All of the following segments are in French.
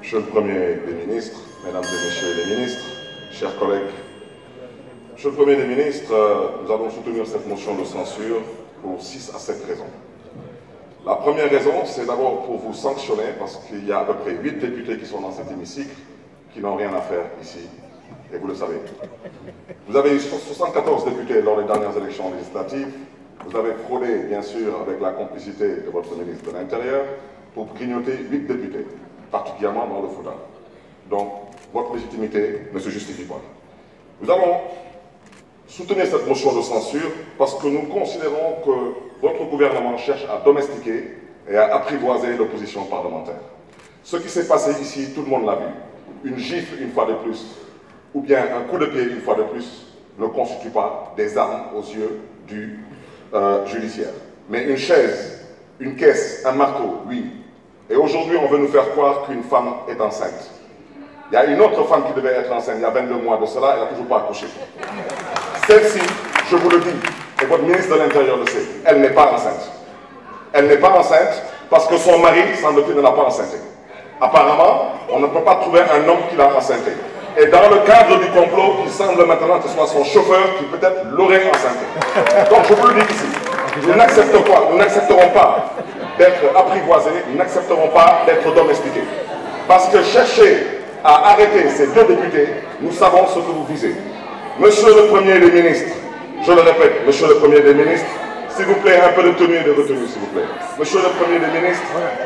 Monsieur le Premier des ministres, Mesdames et Messieurs les ministres, chers collègues, Monsieur le Premier des ministres, nous allons soutenir cette motion de censure pour 6 à 7 raisons. La première raison, c'est d'abord pour vous sanctionner, parce qu'il y a à peu près 8 députés qui sont dans cet hémicycle, qui n'ont rien à faire ici, et vous le savez. Vous avez eu 74 députés lors des dernières élections législatives. Vous avez fraudé, bien sûr, avec la complicité de votre ministre de l'Intérieur, pour grignoter 8 députés, particulièrement dans le Fouta. Donc, votre légitimité ne se justifie pas. Nous allons soutenir cette motion de censure parce que nous considérons que votre gouvernement cherche à domestiquer et à apprivoiser l'opposition parlementaire. Ce qui s'est passé ici, tout le monde l'a vu. Une gifle une fois de plus, ou bien un coup de pied une fois de plus, ne constitue pas des armes aux yeux du judiciaire. Mais une chaise, une caisse, un marteau, oui. Et aujourd'hui, on veut nous faire croire qu'une femme est enceinte. Il y a une autre femme qui devait être enceinte il y a 22 mois de cela, elle n'a toujours pas accouché. Celle-ci, je vous le dis, et votre ministre de l'Intérieur le sait, elle n'est pas enceinte. Elle n'est pas enceinte parce que son mari, semble-t-il, ne l'a pas enceinté. Apparemment, on ne peut pas trouver un homme qui l'a enceinté. Et dans le cadre du complot, il semble maintenant que ce soit son chauffeur qui peut-être l'aurait enceinté. Donc je vous le dis ici, nous n'accepterons pas d'être apprivoisés, nous n'accepterons pas d'être domestiqués. Parce que chercher à arrêter ces 2 députés, nous savons ce que vous visez. Monsieur le Premier des ministres, je le répète, Monsieur le Premier des ministres, s'il vous plaît, un peu de tenue et de retenue, s'il vous plaît. Monsieur le Premier des ministres,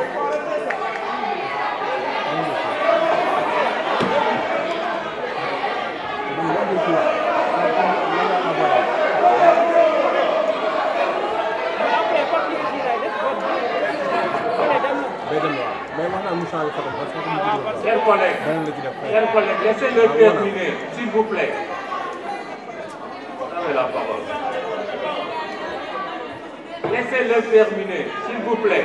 Chers collègues, laissez-le terminer, s'il vous plaît. Vous avez la parole. Laissez-le terminer, s'il vous plaît.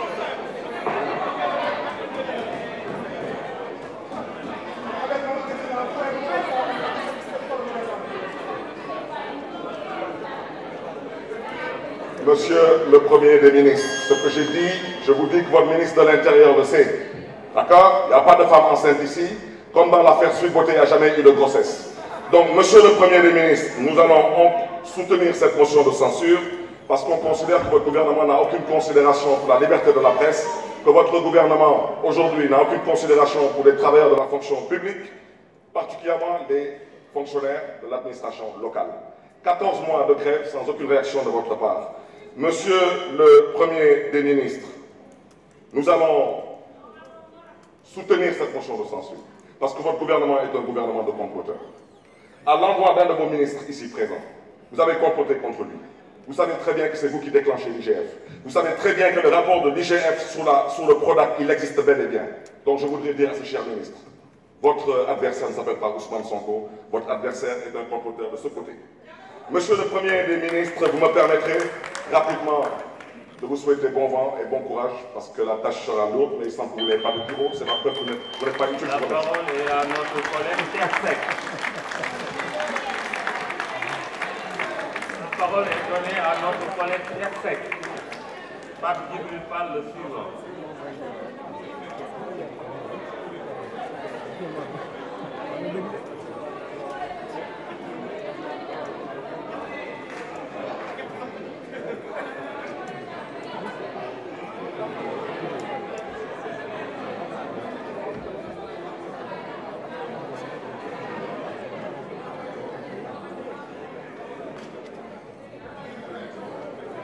Monsieur le Premier des ministres, ce que j'ai dit, je vous dis que votre ministre de l'Intérieur le sait. D'accord? Il n'y a pas de femme enceinte ici, comme dans l'affaire Sweet Beauté, il n'y a jamais eu de grossesse. Donc, Monsieur le Premier des ministres, nous allons soutenir cette motion de censure parce qu'on considère que votre gouvernement n'a aucune considération pour la liberté de la presse, que votre gouvernement, aujourd'hui, n'a aucune considération pour les travailleurs de la fonction publique, particulièrement les fonctionnaires de l'administration locale. 14 mois de grève sans aucune réaction de votre part. Monsieur le Premier des ministres, nous allons soutenir cette motion de censure, parce que votre gouvernement est un gouvernement de comploteurs. À l'endroit d'un de vos ministres ici présents, vous avez comploté contre lui. Vous savez très bien que c'est vous qui déclenchez l'IGF. Vous savez très bien que le rapport de l'IGF sur le PRODAC, il existe bel et bien. Donc je voudrais dire à ce cher ministre, votre adversaire ne s'appelle pas Ousmane Sonko, votre adversaire est un comploteur de ce côté. Monsieur le Premier des ministres, vous me permettrez rapidement de vous souhaiter bon vent et bon courage, parce que la tâche sera lourde, mais il semble que vous n'avez pas de bureau, c'est pas que vous n'êtes pas utile. La parole est à notre collègue Tersec. La parole est donnée à notre collègue Tersec. Pape Djibril Fall, le suivant.